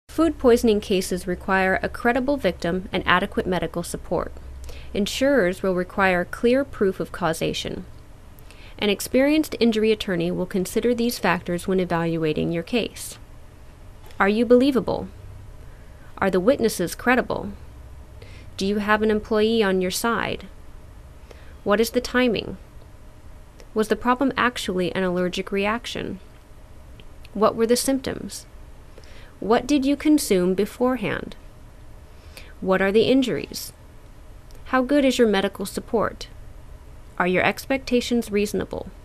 Food poisoning cases require a credible victim and adequate medical support. Insurers will require clear proof of causation. An experienced injury attorney will consider these factors when evaluating your case. Are you believable? Are the witnesses credible? Do you have an employee on your side? What is the timing? Was the problem actually an allergic reaction? What were the symptoms? What did you consume beforehand? What are the injuries? How good is your medical support? Are your expectations reasonable?